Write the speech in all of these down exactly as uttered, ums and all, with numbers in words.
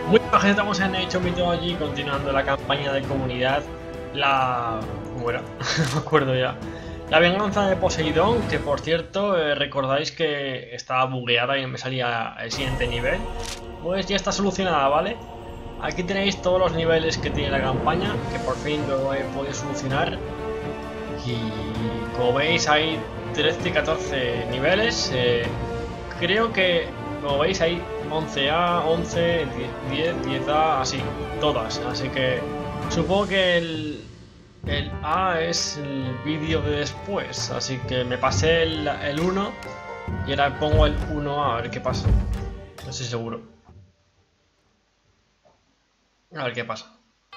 Muy bien, gente, estamos en Age of Mythology, continuando la campaña de comunidad. La... ¿Cómo era? No me acuerdo ya. La venganza de Poseidón, que por cierto, eh, recordáis que estaba bugueada y no me salía el siguiente nivel. Pues ya está solucionada, ¿vale? Aquí tenéis todos los niveles que tiene la campaña, que por fin lo he podido solucionar. Y como veis hay trece y catorce niveles. eh, Creo que, como veis, hay once A, once, diez, diez A, así, todas. Así que supongo que el, el A es el vídeo de después. Así que me pasé el, el uno y ahora pongo el uno A a ver qué pasa. No estoy seguro. A ver qué pasa.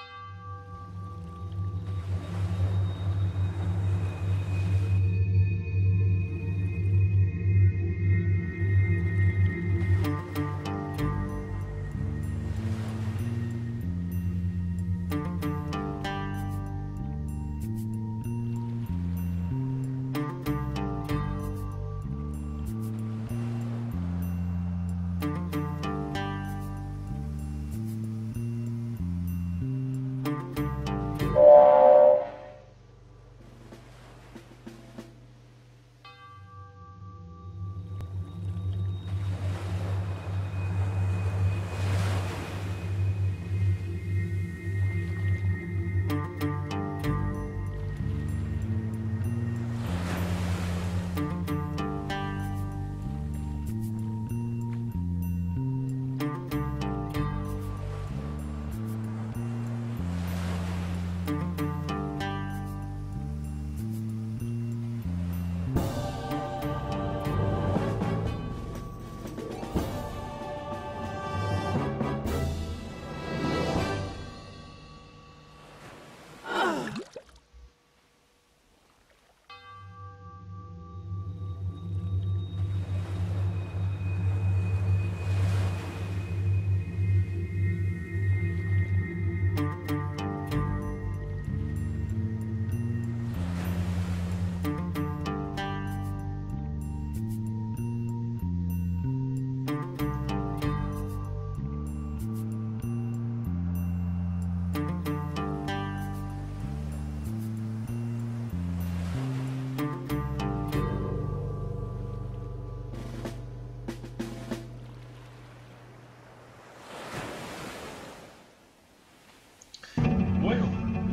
Bueno.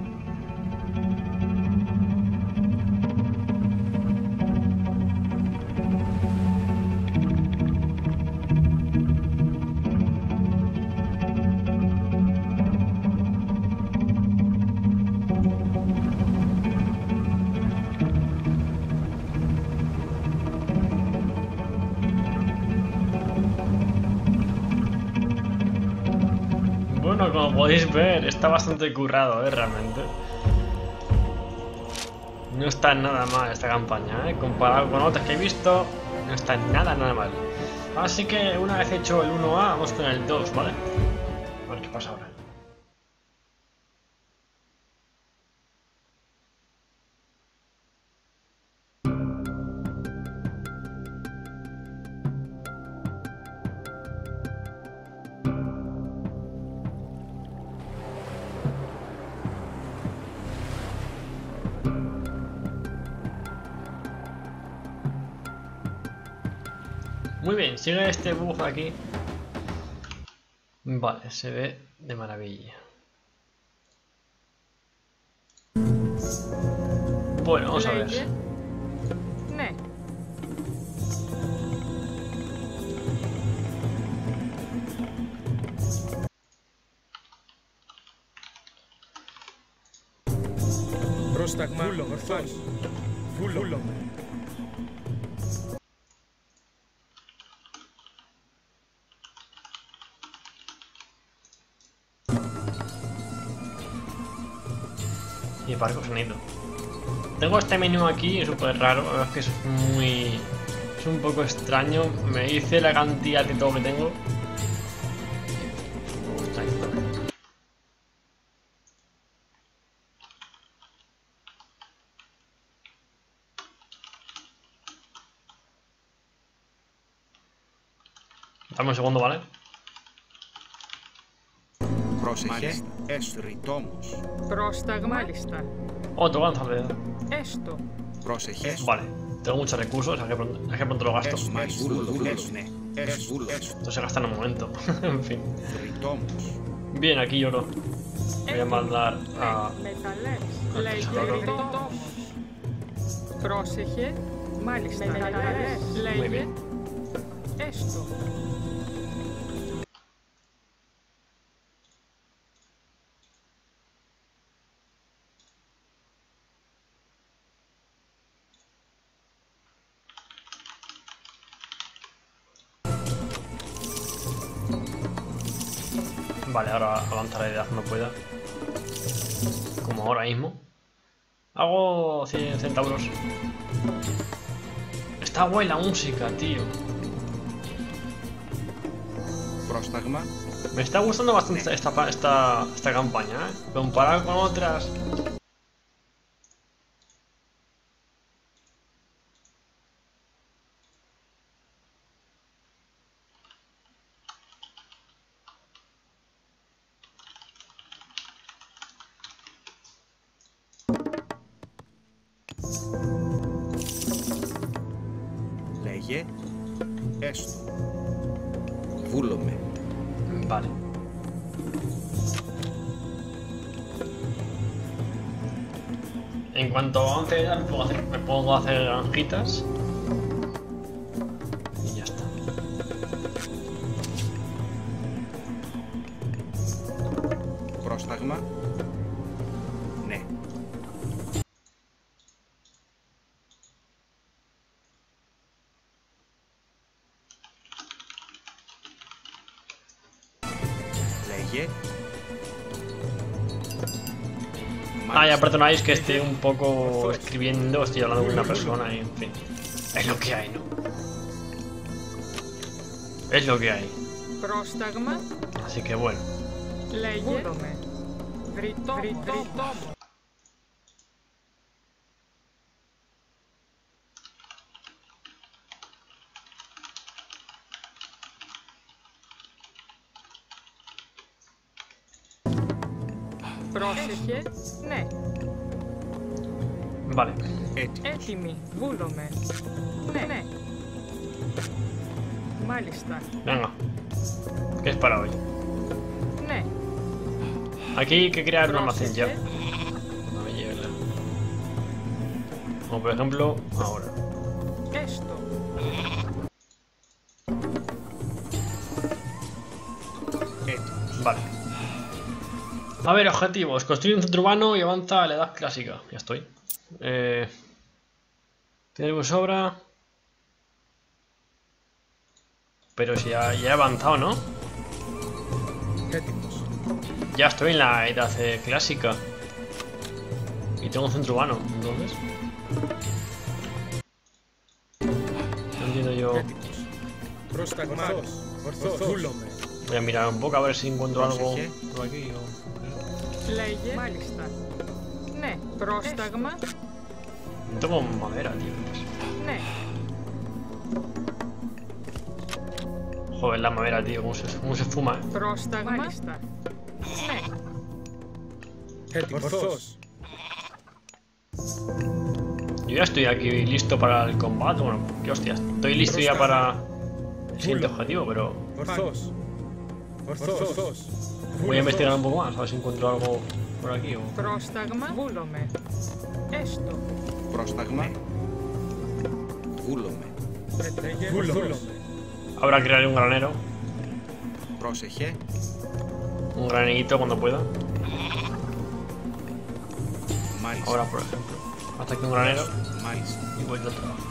Bueno, como podéis ver, está bastante currado, ¿eh? Realmente. No está nada mal esta campaña, ¿eh? Comparado con otras que he visto, no está nada, nada mal. Así que una vez hecho el uno A, vamos con el dos, ¿vale? A ver qué pasa ahora. Muy bien, sigue este bug aquí. Vale, se ve de maravilla. Bueno, vamos a ver. Ναι. Πρόσταγμα, ορθός. Βούλο. Y barco sonido. Tengo este menú aquí, súper raro, la verdad es que es muy... es un poco extraño. Me dice la cantidad de todo que tengo. Es un poco extraño también. Dame un segundo, ¿vale? Πρόσεχε, έστω ρητόμος. Πρόσταγμα. Μάλιστα. Otro avanzar. Έστω. Πρόσεχε, Vale, tengo muchos recursos, a que pronto, a que pronto lo gasto. έστω, μάλιστα, βούλο, ναι, έστω, βούλο, Esto se gasta en un momento. En fin. ρητόμος. Bien, aquí lloro. Voy a mandar a. Μεταλλές. al Λέγε tesoro. ρητόμος. Πρόσεχε. Μάλιστα. Μεταλλές. Muy Λέγε. bien. Έστω. Vale, ahora avanzaré de cuando pueda. Como ahora mismo. Hago cien centavos. Está guay la música, tío. Πρόσταγμα, Me está gustando bastante esta, esta, esta, esta campaña, ¿eh? Comparado con otras. λέγε, έστω. Βούλομαι. Vale. En cuanto avance ya me puedo hacer, me puedo hacer granjitas. Y ya está. Πρόσταγμα, ναι. Λέγε. Ah, ya perdonáis que esté un poco escribiendo, estoy hablando con una persona y en fin. Es lo que hay, ¿no? Es lo que hay. Πρόσταγμα. Así que bueno. Λέγε. Βούλομαι. Βρυτόμος. Πρόσεχε. Ναι. Vale. Έτοιμο. Έτοιμη. Βούλομαι. Ναι. Ναι. Μάλιστα. Venga. ¿Qué es para hoy? Ναι. Aquí hay que crear un almacén ya. Πρόσεχε. No me lleve la- Como por ejemplo, ahora. Έστω. Έτοιμος. Vale. A ver, objetivos. Construir un centro urbano y avanza a la edad clásica. Ya estoy. Eh... Tiene algo de sobra. Pero si ya, ya he avanzado, ¿no? Έτοιμος. Ya estoy en la edad eh, clásica. Y tengo un centro urbano, entonces. No entiendo yo. Έτοιμος. Πρόσταγμα. Ορθός. Βούλομαι. Voy a mirar un poco a ver si encuentro algo Πρόσεχε. por aquí o... Λέγε. Μάλιστα. Ναι. Πρόσταγμα. No tengo madera, tío. Ναι. Joder, la madera, tío, cómo se, cómo se fuma, eh. Πρόσταγμα. Μάλιστα. Ναι. Έτοιμος. Ορθός. Yo ya estoy aquí listo para el combate. Bueno, qué hostias. Estoy listo ya para el siguiente objetivo, pero Ορθός. Ορθός. voy a investigar un poco más, a ver si encuentro algo por aquí o... Πρόσταγμα. Βούλομαι. Έστω. Πρόσταγμα. Βούλομαι. Λέγε. Βούλομαι. Ahora crearé un granero. Πρόσεχε. Un granerito cuando pueda. Μάλιστα. Ahora, por ejemplo. Hasta aquí un granero Μάλιστα. y voy de otro lado.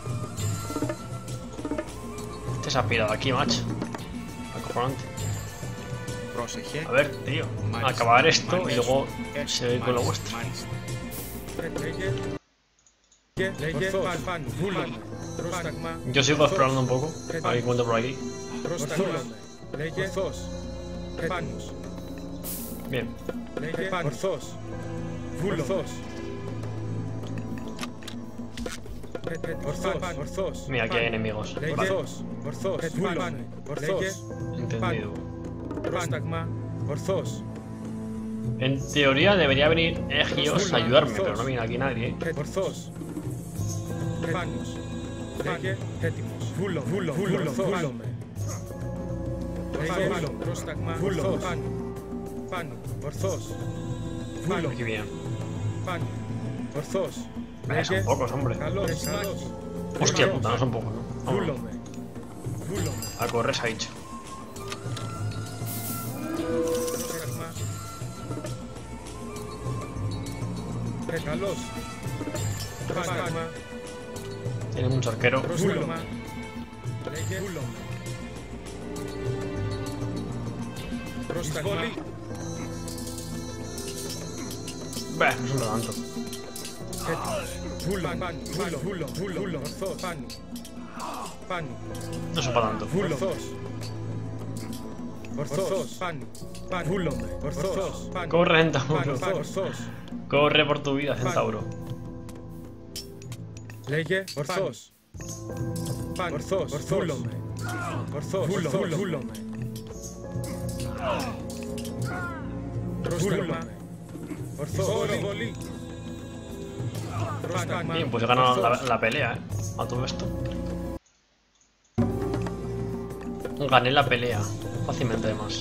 Este se ha pirado aquí, macho. Acojonante. Πρόσεχε. A ver, tío. Μάλιστα. Acabar esto y Μάλιστα. luego Έστω. seguir con lo Μάλιστα. vuestro. Μάλιστα. Λέγε. Λέγε. Ορθός. Βούλομαι. Πρόσταγμα. Yo sigo explorando un poco. A ver qué encuentro por aquí. Πρόσταγμα. Λέγε. Ορθός. Επάνος. Bien. Λέγε. Ορθός. Βούλομαι. Ορθός. Ορθός. Mira, aquí hay enemigos. Λέγε. Ορθός. Ορθός. Βούλομαι. Ορθός. Entendido. Πρόσταγμα. Ορθός. En teoría debería venir Egios a ayudarme, pero no viene aquí nadie. Ε, Ορθός. Επάνος. Λέγε έτοιμος. Βούλο, βούλο, βούλο, βούλομαι. Λέγε βούλο, πρόσταγμα, βούλο, πάνω. Πάνω, ορθός. Βούλο, Aquí bien. πάνω. Ορθός. Eh, son pocos, hombre. Καλός, καλός. Hostia puta, no son pocos, ¿no? Vamos, Βούλομαι. Βούλομαι. a correr se ha dicho. Πρόσταγμα. Ε, καλός. Πρόσταγμα. Tiene mucho arquero. Βούλωμα. Λέγε βούλομαι. Πρόσταγμα. Bah, no son tanto. Βούλο, πάνω, βούλο, βούλο, βούλο, βούλο, ορθός, πάνω. Πάνω, No son para tanto. ορθός. Ορθός, πάνω, πάνω, βούλομαι, ορθός, πάνω. Corre, Πάνω, Centauro. πάνω, ορθός. Corre por tu vida, Centauro. Λέγε, ορθός. Πάνω, ορθός, βούλομαι. Ορθός, βούλο, βούλομαι. Πρόσταγμα. Ορθός, βολή. Πρόσταγμα. Bien, pues he ganado la, la pelea, eh. A todo esto. Gané la pelea. Fácilmente, además.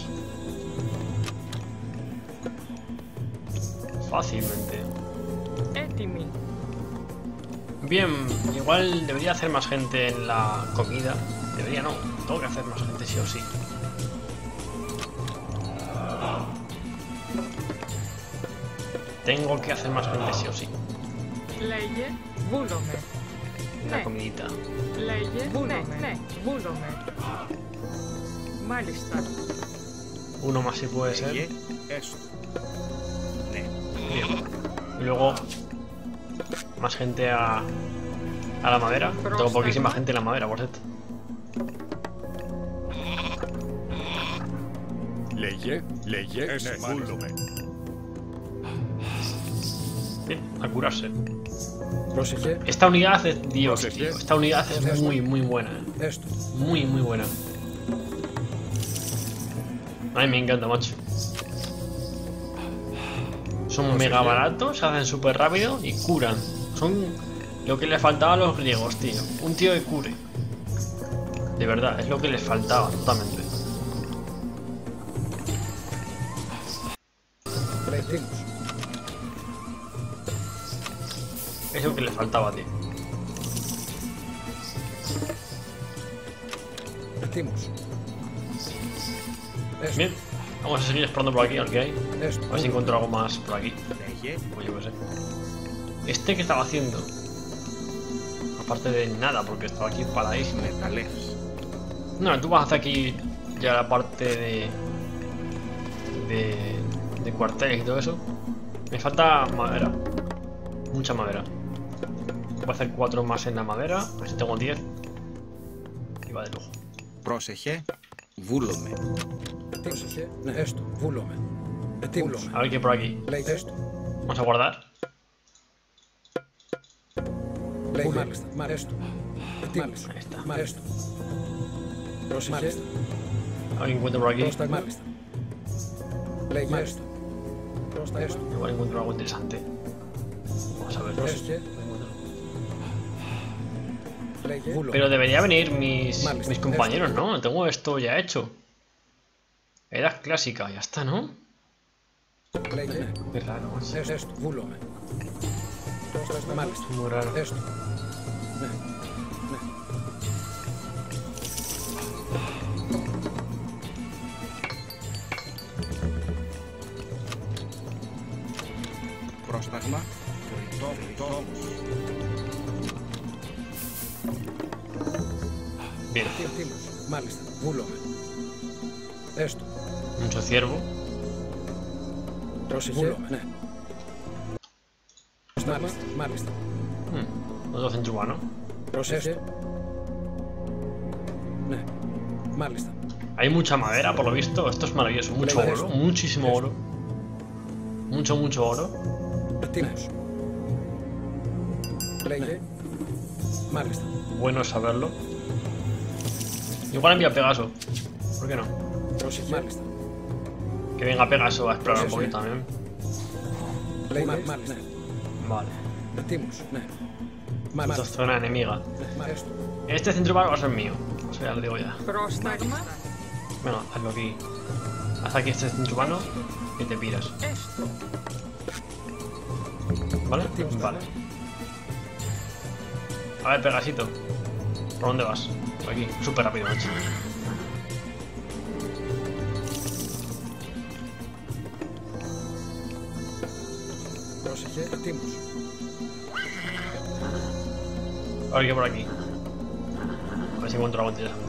Fácilmente. Έτοιμη. Bien, igual debería hacer más gente en la comida. Debería no, tengo que hacer más gente sí o sí. Tengo que hacer más gente sí o sí. Λέγε βούλομαι. En la Ναι. comidita. Λέγε βούλομαι. Ναι, βούλομαι. Μάλιστα. Uno más si puede ser. Λέγε έστω. Ναι. Bien. Y luego más gente a, a la madera. Tengo poquísima gente en la madera, por cierto. Λέγε, λέγε, ναι, βούλομαι. Bien, a curarse. Πρόσεχε, Esta unidad es Dios, Pues tío. es- Esta unidad es muy, muy buena. eh. έστω. Muy, muy buena. A mí me encanta, macho. Son mega baratos, se hacen súper rápido y curan. Son lo que les faltaba a los griegos, tío. Un tío que cure. De verdad, es lo que les faltaba totalmente. Ετοίμος. Es lo que les faltaba, tío. Ετοίμος. Έστω. Bien, vamos a seguir explorando por aquí, a ver qué hay. Έστω. A ver si encuentro algo más por aquí. Λέγε Pues yo qué sé. Este que estaba haciendo. Aparte de nada, porque estaba aquí paradísimo. μεταλλές. No, tú vas a hacer aquí ya la parte de. de. de cuarteles y todo eso. Me falta madera. Mucha madera. Voy a hacer cuatro más en la madera. Así tengo diez. Y va de lujo. Πρόσεχε. Βούλομαι. Πρόσεχε, ναι, έστω. Βούλομαι. Ετοίμος. A ver qué hay por aquí. Λέγε έστω. Vamos a guardar. Λέγε μάλιστα. Μάλιστα. Ετοίμος. Ahí está. Μάλιστα. Πρόσεχε. A ver qué encuentro por aquí. Πρόσταγμα. Μάλιστα. Λέγε έστω. Πρόστα έστω. Igual encuentro algo interesante. Vamos a ver. Πρόσεχε. Λέγε βούλομαι. Pero debería venir mis, Maldito. mis compañeros, ¿no? Tengo esto ya hecho. Edad clásica, ya está, ¿no? Λέγε Qué raro, macho. έστω. Έστω. Βούλομαι. Πρόστα μάλιστα. Muy raro. Έστω. Ναι. Ναι. Πρόσταγμα. Τόμος. Bien. Ετοίμος. Μάλιστα. Βούλομαι. Έστω. Mucho ciervo. Πρόσεχε. Βούλομαι. Ναι. Μάλιστα. Μάλιστα. Hmm, Otro centro urbano. Πρόσεχε. Ναι. Μάλιστα. Hay mucha madera, por lo visto. Esto es maravilloso. Mucho Venga, oro. esto. Muchísimo Esto. oro. Mucho, mucho oro. Ετοίμος. Λέγε. Μάλιστα. Bueno saberlo. Igual envía Pegaso. ¿Por qué no? Πρόσεχε. Μάλιστα. Que venga Pegaso a explorar un Sí, sí. poquito también. Leyes. Mal. Vale. Timus. Mal. Esto es zona enemiga. Esto. Este centro urbano va a ser mío. O sea, ya lo digo ya. Πρόσταγμα. Venga, hazlo aquí. Haz aquí este centro urbano y te piras. Έστω. ¿Vale? Vale. A ver, Pegasito. ¿Por dónde vas? Por aquí. Súper rápido, macho. Πρόσεχε. Timus. A ver qué por aquí. A ver si encuentro algo interesante.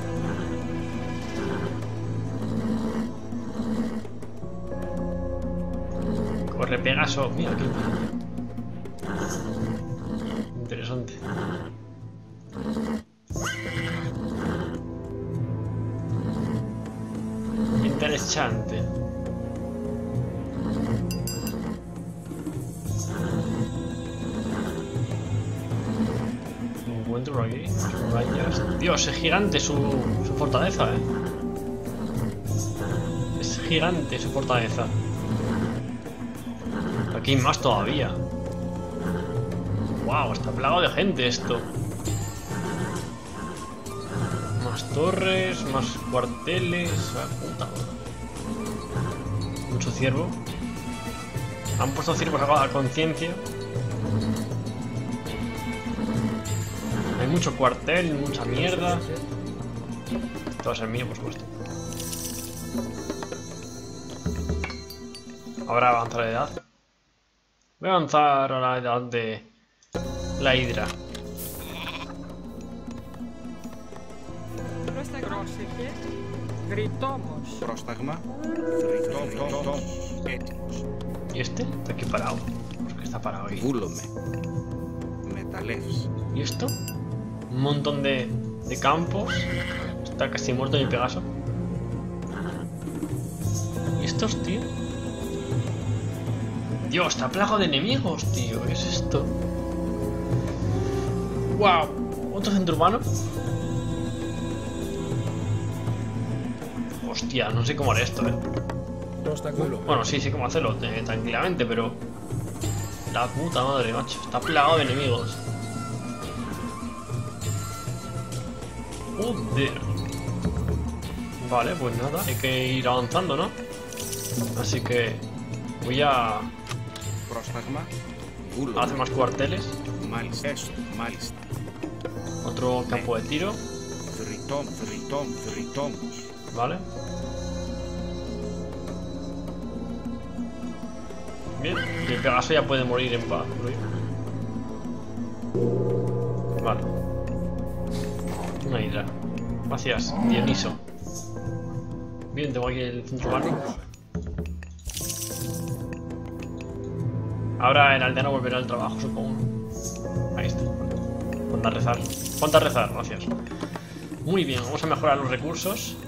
Corre Pegaso. Mira aquí. Interesante. Interesante. Encuentro por aquí. Rayas. Dios, es gigante su, su fortaleza, eh. Es gigante su fortaleza. Aquí hay más todavía. Wow, está plagado de gente esto. Más torres, más cuarteles. Ah, puta madre. Mucho ciervo. Han puesto ciervos a conciencia. Hay mucho cuartel, mucha mierda. Esto va a ser mío, por supuesto. Ahora avanzar la edad. Voy a avanzar a la edad de la hidra. Πρόσεχε. Γριτόμος. Πρόσταγμα. Θρητόμος. Έτοιμος. ¿Y este? Está aquí parado. ¿Por qué está parado aquí? Βούλομαι. Μεταλλεύς. ¿Y esto? Un montón de, de campos. Está casi muerto mi Pegaso. ¿Y estos, tío? Dios, está plagado de enemigos, tío. ¿Qué es esto? ¡Wow! ¿Otro centro urbano? Hostia, no sé cómo haré esto, eh. Πρόσταγμα. Bueno, sí, sé cómo hacerlo, eh, tranquilamente, pero... La puta madre, macho. Está plagado de enemigos. Joder. Vale, pues nada, hay que ir avanzando, ¿no? Así que... Voy a Πρόσταγμα. Βούλομαι. hacer más cuarteles. Μάλιστα. Έστω. Μάλιστα. Otro campo de tiro, Θρητόμ. Θρητόμ. Θρητόμος. ¿vale? Bien, y el Pegaso ya puede morir en paz. Vale. Una hidra. Gracias, Dioniso. Bien, tengo aquí el centro urbano. Ahora el aldeano volverá al trabajo, supongo. Ahí está. Ponte a rezar. Ponte a rezar, gracias. Muy bien, vamos a mejorar los recursos.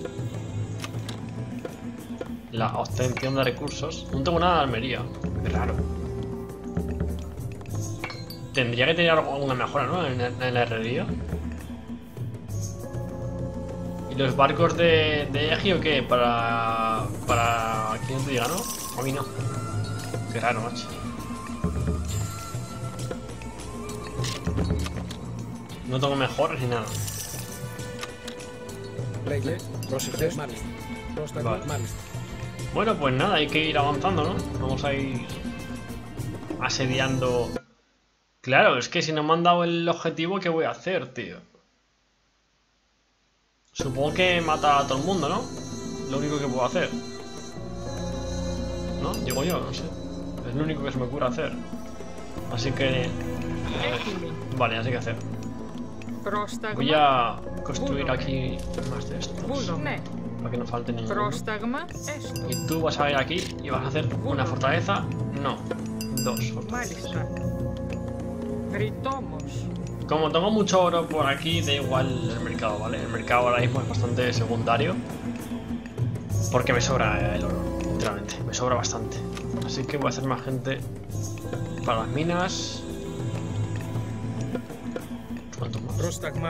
La obtención de recursos. No tengo nada de armería. Qué raro. Tendría que tener alguna mejora, ¿no? En, en la herrería. ¿Y los barcos de, de Egio qué? Para... Para... ¿Quién te diga, no? A mí no. Qué raro, macho. No tengo mejoras ni nada. Λέγε. Πρόσεχε. Μάλιστα. Πρόσταγμα. Vale. Μάλιστα. Bueno, pues nada, hay que ir avanzando, ¿no? Vamos a ir asediando. Claro, es que si no me han dado el objetivo, ¿qué voy a hacer, tío? Supongo que matar a todo el mundo, ¿no? Lo único que puedo hacer. ¿No? Digo yo, no sé. Es lo único que se me ocurre hacer. Así que... Έτοιμοι. Vale, así que hacer. Πρόσταγμα. Voy a construir aquí más de estos. Βούλο. Ναι. Para que no falte ninguno. Πρόσταγμα. Έστω. Y tú vas a ir aquí y vas a hacer una fortaleza. No, dos fortalezas. Μάλιστα. Γριτόμος. Como tengo mucho oro por aquí, da igual el mercado, ¿vale? El mercado ahora mismo es bastante secundario. Porque me sobra el oro, literalmente. Me sobra bastante. Así que voy a hacer más gente para las minas. ¿Cuántos más? Πρόσταγμα.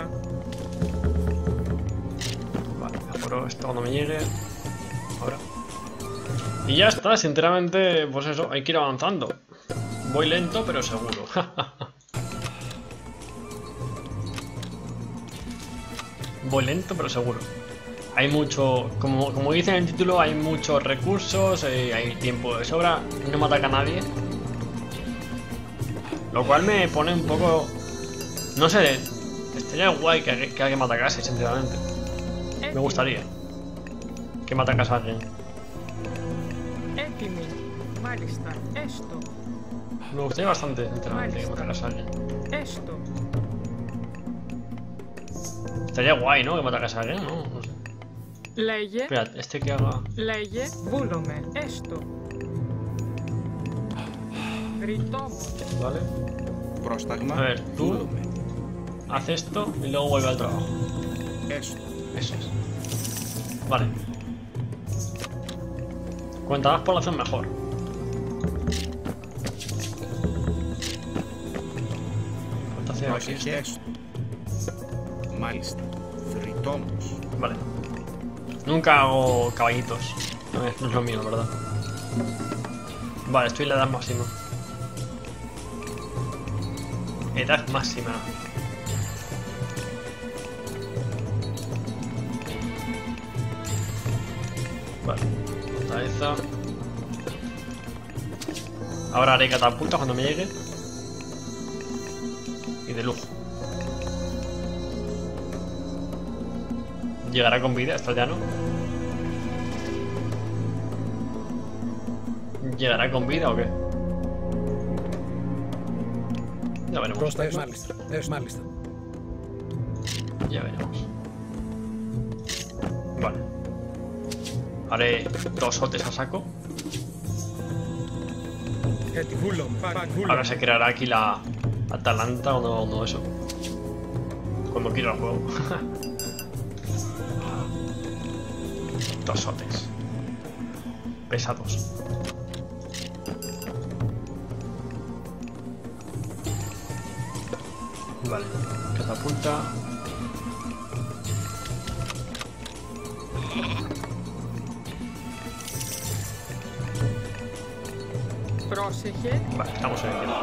Vale, mejoro esto cuando me llegue. Ahora. Y ya está, sinceramente, pues eso, hay que ir avanzando. Voy lento, pero seguro. Voy lento, pero seguro. Hay mucho, como, como dice en el título, hay muchos recursos, eh, hay tiempo de sobra, no me ataca a nadie. Lo cual me pone un poco... No sé, estaría guay que, que alguien me atacase, sinceramente. Me gustaría que me atacase a alguien. Έτοιμοι. Μάλιστα. Έστω. Me gustaría bastante, sinceramente, que me atacase a alguien. Έστω. Estaría guay, ¿no? Que me atacase a alguien, ¿no? No sé. Λέγε. Espera, este que haga... Λέγε. Βούλομαι. Έστω. Γριτόμος. Vale. Πρόσταγμα. A ver, tú Βούλομαι. haz esto y luego vuelve al trabajo. Έστω. Eso es. Vale. Cuanta más población, mejor. ¿Cuánto hace aquí Πρόσεχε esto? έστω. Μάλιστα. Θρητόμος. Vale. Nunca hago caballitos. No es, no es lo mío, ¿verdad? Vale, estoy en la edad máxima. Edad máxima. Vale. Fortaleza. Ahora haré catapulta cuando me llegue. Y de lujo. ¿Llegará con vida este aldeano? ¿Llegará con vida o qué? Ya veremos. Προς τα έσω. Μάλιστα. Έσω, μάλιστα. Ya veremos. Vale. Haré dos hotes a saco. Έτοιμοι. Βούλομαι. Παν, βούλομαι. Ahora se creará aquí la Atalanta o no, no eso. Cuando quiera el juego. Dos hotes. Pesados. Vale. Catapulta. Πρόσεχε. Vale, estamos en el tiempo.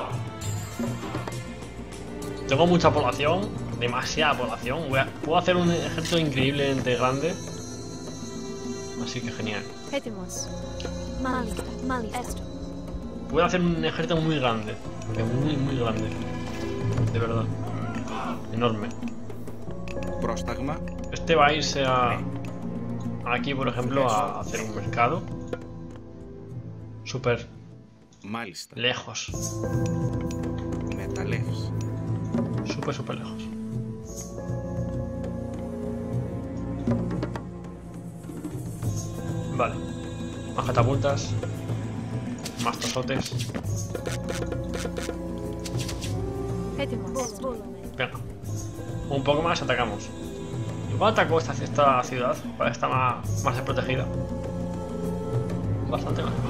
Tengo mucha población, demasiada población. Voy a- puedo hacer un ejército increíblemente grande. Así que genial. Έτοιμος. Μάλιστα. Μάλιστα. Έστω. Puedo hacer un ejército muy grande. Porque muy, muy grande. De verdad. Enorme. Πρόσταγμα. Este va a irse a... Aquí, por ejemplo, a hacer un mercado. Súper Μάλιστα. lejos. Μεταλλεύς. Súper, súper lejos. Vale. Más catapultas. Más tosotes. Έτοιμος. Βούλομαι. Venga. Un poco más atacamos. Igual ataco esta, esta ciudad para que está más, más desprotegida. Bastante más.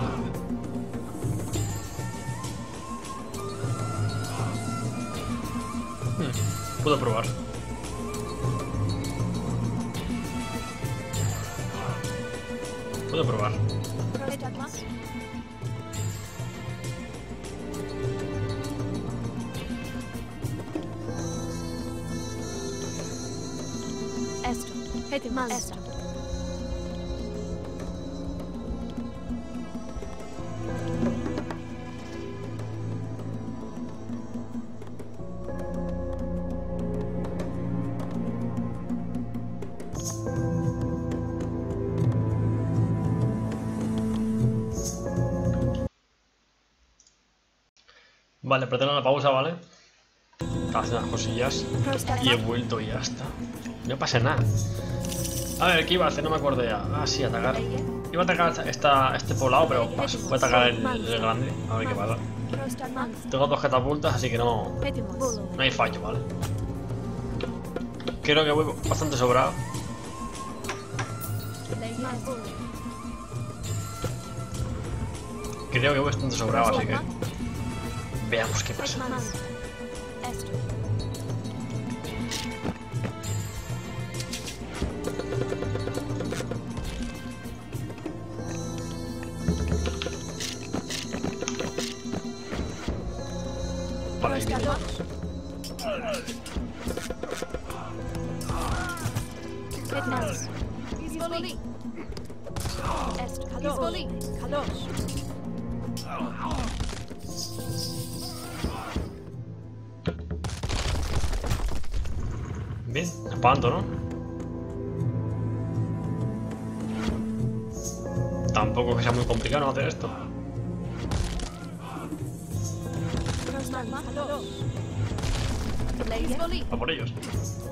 Hmm, puedo probar. Puedo probar. Πρόσταγμα. Έστω. Έτοιμος. Έστω. Vale, pretendo la pausa, ¿vale? Estaba haciendo las cosillas. Πρόσταγμα. Y he vuelto y ya está. No pasa nada. A ver, ¿qué iba a hacer? No me acuerdo ya. Ah, sí, atacar. Iba a atacar esta, esta- este poblado, pero paso. Voy a atacar el, el grande. A ver qué pasa. Πρόσταγμα. Tengo dos catapultas, así que no, Έτοιμος. Βούλομαι. no hay fallo, ¿vale? Creo que voy bastante sobrado. Βούλομαι. Creo que voy bastante sobrado, así que veamos qué pasa. Μάλιστα. Έστω. ahí viene. Edmonds. Izvoli. Est. Izvoli. Kalos. Bien, espanto, ¿no? Tampoco que sea muy complicado no hacer esto. Prostagma. Kalos. Izvoli. Va por ellos.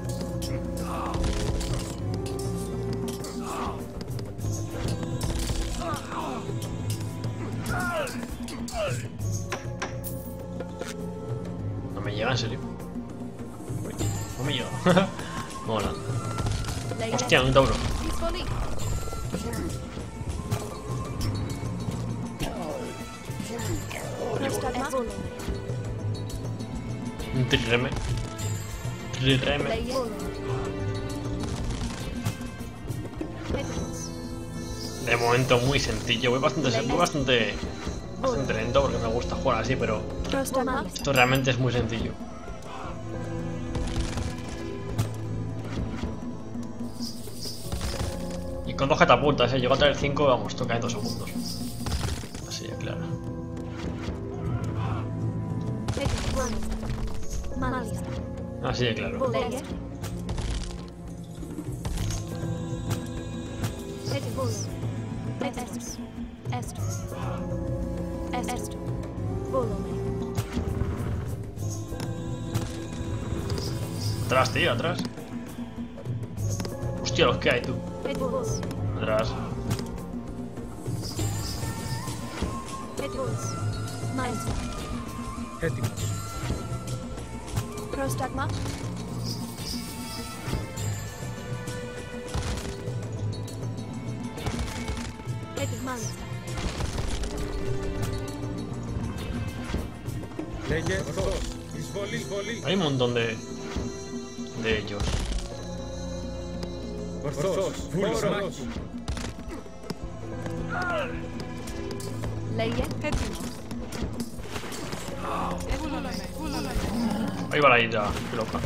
No me llega, en serio. Uy, no me llega. Mola. Hostia, un tauro. Izvoli. Prostagma. Un trireme. Trireme. Edmonds. De momento muy sencillo. Voy bastante, voy bastante, bastante lento porque me gusta jugar así, pero Prostagma. esto realmente es muy sencillo. Y con dos catapultas, ¿eh? Llego a traer cinco, vamos, toca en dos segundos. Así de claro. Edmonds. Malista. Así de claro. Leia. Edmonds. Estus. Estus. Estus. Volume. Atrás, tío, atrás. Hostia, los que hay, tú. Edmonds. Atrás. Edmonds. Malista. Έτοιμος. Prostagma. Edmonds. Λέγε ορθός. Εισβολή, εισβολή. Hay un montón de, de ellos. Ορθός. Βούλος. Μάχη. Leia. Edmonds. Ahí va la ida, qué loca.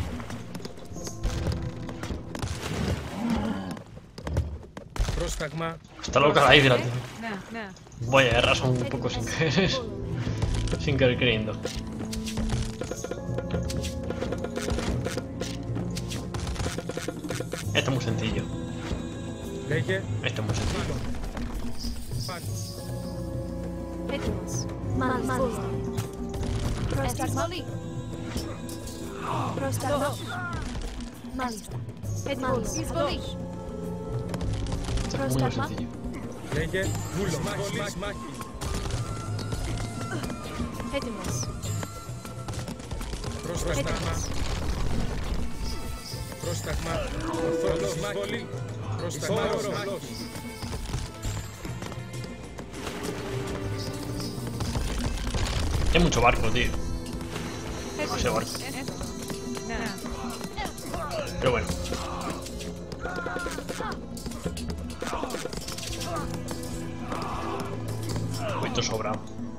Πρόσταγμα. Está loca la hidra, tío. Ναι, ναι. Voy a errar un poco sin querer. Sin querer queriendo. Esto es muy sencillo. Λέγε Esto es muy sencillo. πάνω. Edmonds. Malista. Prostagma. Prostagma. Malista. Edmonds. Izvoli. Esto es muy, muy sencillo. Λέγε βούλος. Μάχη. Μάχη. Edmonds. Πρόσταγμα. Πρόσταγμα. Ορθός. Εισβολή. Πρόσταγμα. Μάχη. Hay mucho barco, tío. Demasiado barco. Ναι. Pero bueno. Uy, esto sobrado.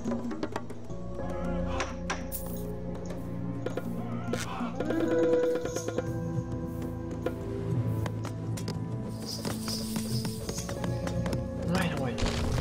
Bueno, bueno.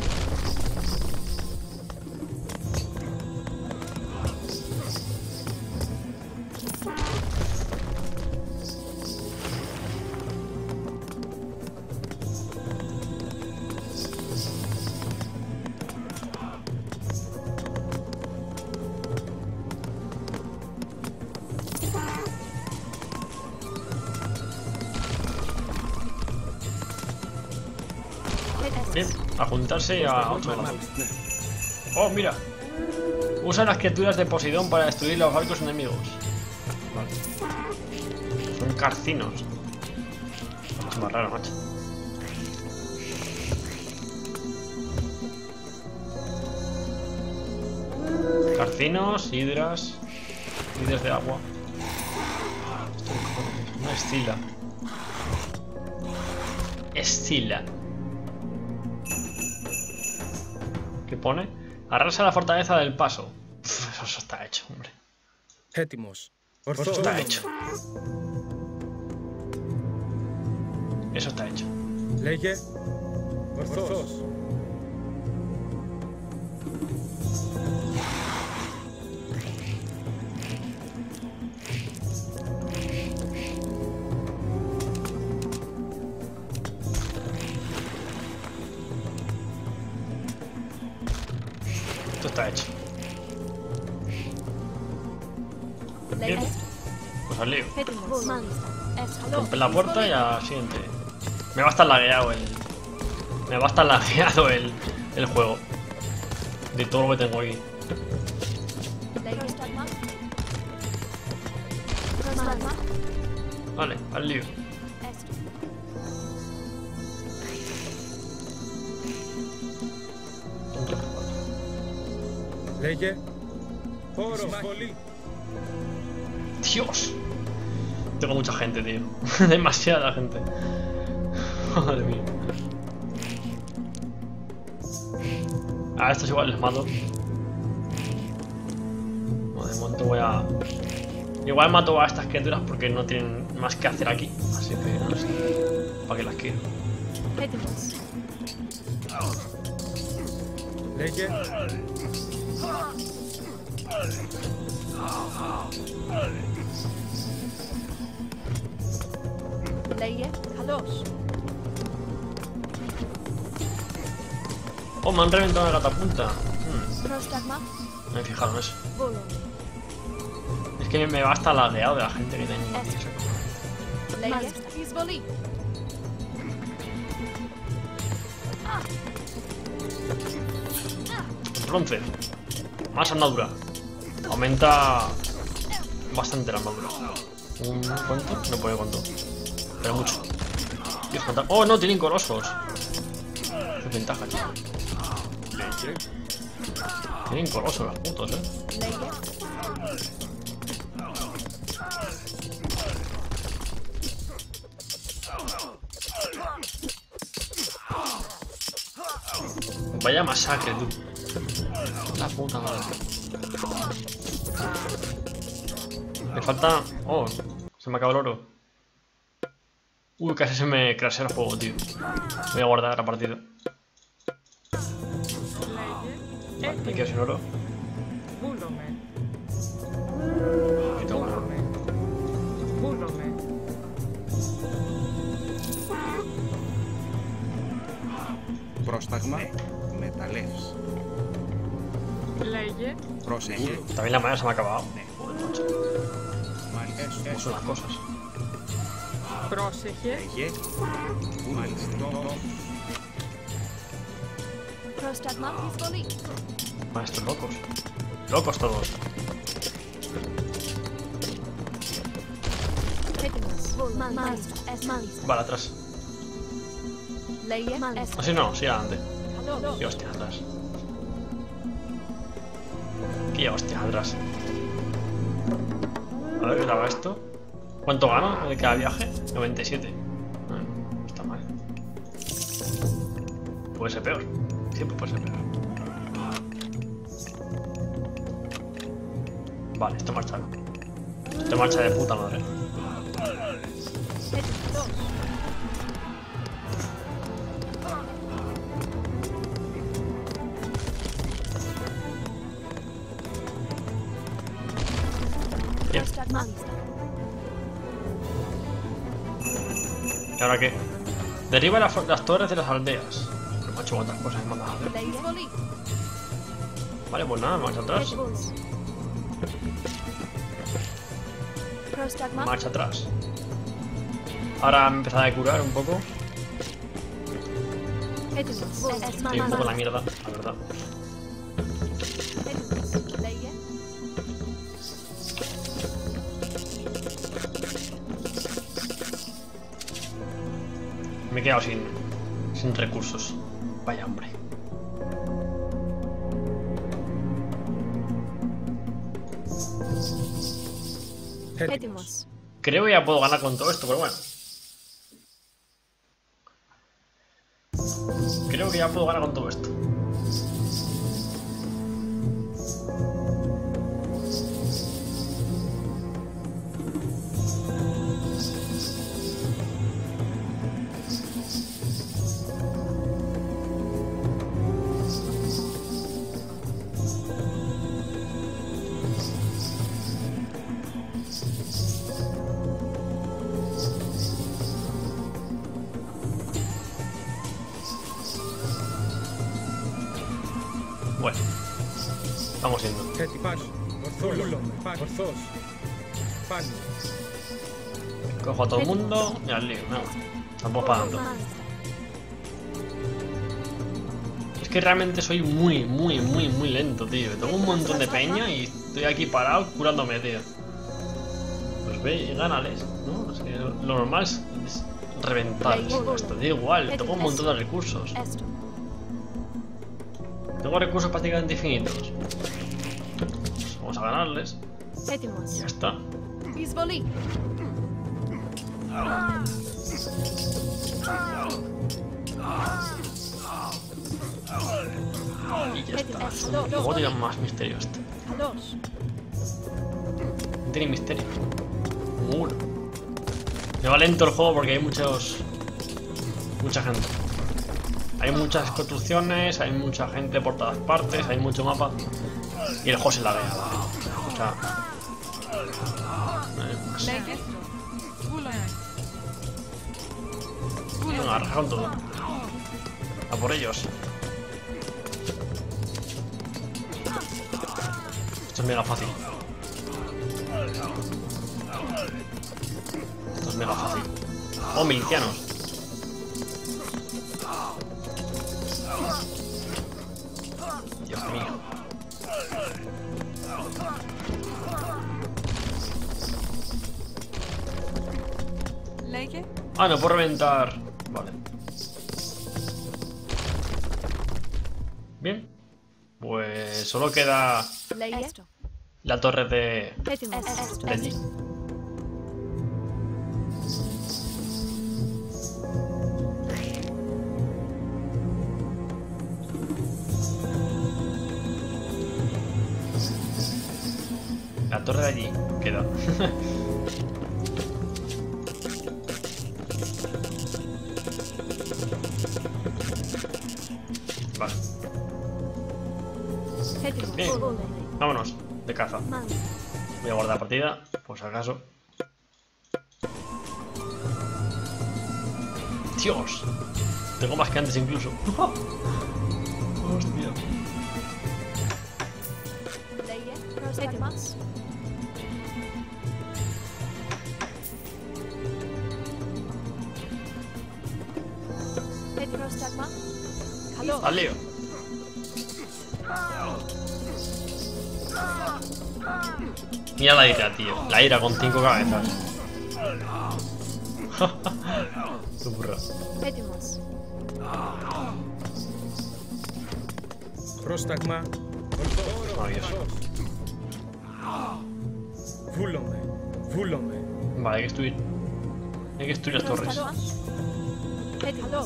Bien, a juntarse a otro lado. Oh, mira. Usa las criaturas de Poseidón para destruir los barcos enemigos. Vale. Son carcinos. Es más raro, macho. Carcinos, hidras, hidras de agua. Esto qué cojones es, una escila. Escila. ¿Qué pone? Arrasa la fortaleza del paso. Uf, eso está hecho, hombre. Έτοιμος. Pues Ορθός. eso está hecho. Eso está hecho. Λέγε. Ορθός. Esto está hecho. Λέγε. Bien. Pues al lío. Έτοιμος. Μάλιστα. Εύκολο. Romper la puerta y al siguiente. Me va a estar lagueado el. Me va a estar lagueado el, el juego. De todo lo que tengo aquí. Λέγε. Πρόσταγμα. Πρόσταγμα. Vale, al lío. Έστω. Λέγε. Όρος. Πολύ. Dios. Tengo mucha gente, tío. Demasiada gente. Madre mía. A estos igual les mato. No, de momento voy a... Igual mato a estas criaturas porque no tienen más que hacer aquí. Así que no sé. ¿Para qué las quiero? Έτοιμος. Λέγε. Λέγε. Καλώς. Oh, me han reventado la catapulta. Hmm, Πρόσταγμα. no me fijaron eso. Βούλομαι. Es que me va a estar lagueado de la gente que tengo aquí. Λέγε. Εισβολή. Bronce. Más armadura. Aumenta bastante la armadura. ¿Un cuánto? No pone cuánto. Pero mucho. Dios, cuánta- ¡Oh, no! Tienen colosos. Qué ventaja, tío. Λέγε. Tienen colosos los putos, eh. Λέγε. Vaya masacre, tú. La puta madre. Me falta... Oh, se me acaba el oro. Uy, casi se me crashea el juego, tío. Voy a guardar la partida. Λέγε. Vale, me quedo sin oro. Βούλομαι. Y tengo oro. Βούλομαι. Πρόσταγμα. Μεταλλεύς. Λέγε. Πρόσεχε. También la madera se me ha acabado. Joder, macho. Μάλιστα. ¿Cómo son las cosas? Πρόσεχε. Λέγε. Μάλιστα. Πρόσταγμα. Εισβολή. Ah, estos locos. Locos todos. Έτοιμος. Μάλιστα. Μάλιστα. Vale, atrás. Λέγε. Μάλιστα. Así no, sí adelante. Καλώς. Qué hostia atrás. Qué hostia atrás. A ver qué tal va esto. ¿Cuánto gano de cada viaje? noventa y siete. Bueno, no está mal. Puede ser peor. Siempre puede ser peor. Vale, esto marcha. Esto marcha de puta madre. Έτοιμος. Bien. Πρόσταγμα. Μάλιστα. ¿Y ahora qué? Derriba las, las torres de las aldeas. Pero macho, cuántas cosas me mandas a hacer. Λέγε. Εισβολή. Vale, pues nada, marcha atrás. Έτοιμος. Πρόσταγμα. Marcha atrás. Ahora me empezado a curar un poco. Έτοιμος. Estoy un poco en la mierda, la verdad. Έτοιμος. Λέγε. Me he quedado sin, sin recursos. Vaya hombre. Έτοιμος. Creo que ya puedo ganar con todo esto, pero bueno. Creo que ya puedo ganar con todo esto. Bueno, vamos yendo. Έτοιμοι. Πάνω. Ορθόλομαι. Πάνω. Ορθός. Πάνω. Cojo a todo el mundo y al lío. No, tampoco pagando. Es que realmente soy muy, muy, muy, muy lento, tío. Tengo un montón de peña y estoy aquí parado curándome, tío. Pues ve y gánales, ¿no? Es que lo normal es, es reventarles. Esto da igual, tengo un montón de recursos. Esto. Tengo recursos prácticamente infinitos. Pues vamos a ganarles. Έτοιμος. Ya está. Εισβολή. Y ya está. Έτοιμος. Luego tiran más misterio este. Καλώς. No tiene misterio. Muro. Me va lento el juego porque hay muchos. Mucha gente. Hay muchas construcciones, hay mucha gente por todas partes, hay mucho mapa. Y el juego se la vea. O sea. eh, pues, Λέγε. Πού λέει. Πού λέει. venga, arrasa con todo. A por ellos. Esto es mega fácil. Esto es mega fácil. Oh, milicianos. Dios mío. Λέγε. Ah, no puedo reventar. Vale. Bien. Pues solo queda Λέγε. Esto. la torre de, Έτοιμος. Esto. de allí. La torre de allí queda. Vale, Έτοιμος. Bien. Πόλεμη. vámonos de caza. Μάλιστα. Voy a guardar partida, por si acaso. Dios, tengo más que antes incluso. Hostia. Λέγε. Έτοιμος. Έτοιμος. Πρόσταγμα. Καλώς. Al lío. Mira la ira, tío. La ira con cinco cabezas. Qué burra. Έτοιμος. Πρόσταγμα. Ορθός. Maravilloso. Βούλομαι. Βούλομαι. Vale, hay que destruir. Hay que destruir las torres. Καλώς. Έτοιμος.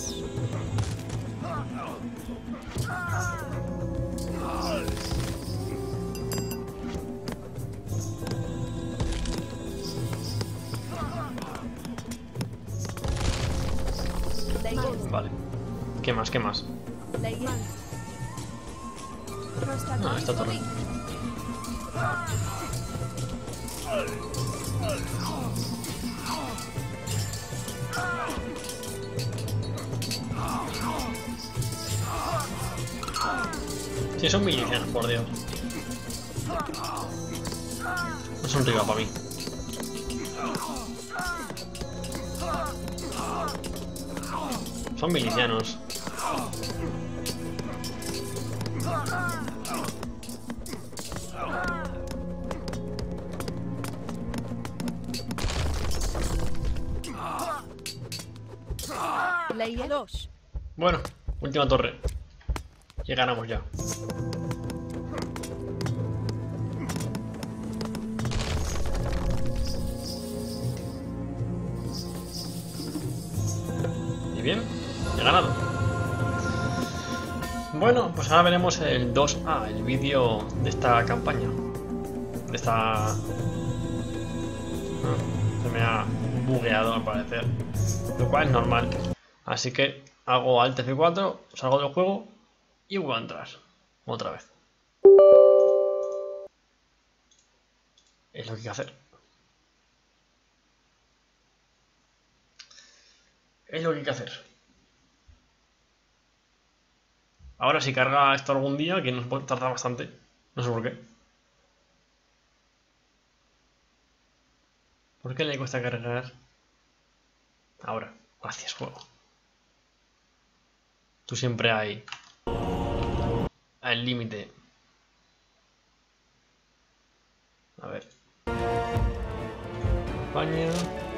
Λέγε. Vale. ¿Qué más? ¿Qué más? Λέγε. Πρόσταγμα. Ah, esta torre. Εισβολή. Sí, son milicianos, por Dios. No son rival para mí. Son milicianos. Λέγε. Καλώς. Bueno, última torre. Y ganamos ya. Y bien, he ganado. Bueno, pues ahora veremos el dos A, el vídeo de esta campaña. De esta... Ah, se me ha bugueado al parecer. Lo cual es normal. Así que hago Alt F cuatro, salgo del juego y vuelvo a entrar. Otra vez. Es lo que hay que hacer. Es lo que hay que hacer. Ahora si carga esto algún día, que nos puede tardar bastante. No sé por qué. ¿Por qué le cuesta cargar? Ahora. Gracias, juego. Tú siempre hay... al límite. A ver. Campaña.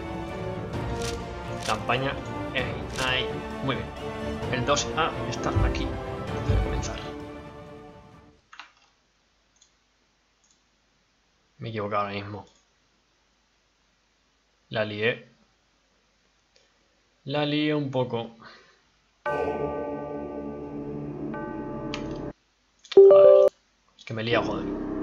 Campaña. Eh, ahí. Muy bien. El dos A está aquí. Antes de comenzar. Me he equivocado ahora mismo. La lié. La lié un poco. A ver. Es que me lía, joder.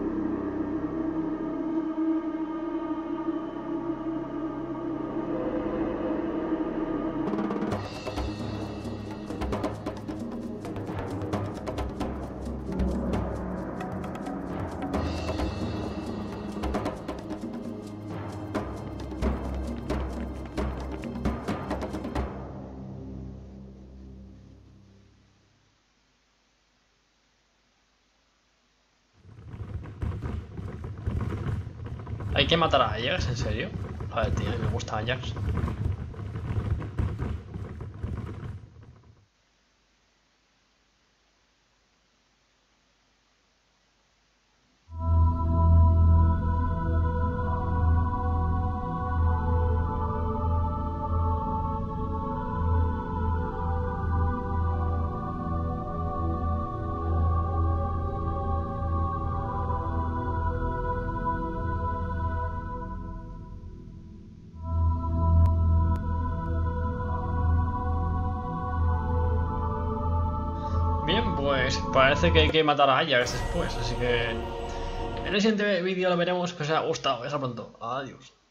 ¿Hay que matar a Ajax? ¿En serio? Joder, tío, me gusta Ajax. Bien, pues parece que hay que matar a Ajax después, así que en el siguiente vídeo lo veremos. Espero que os haya gustado. Hasta pronto. Adiós.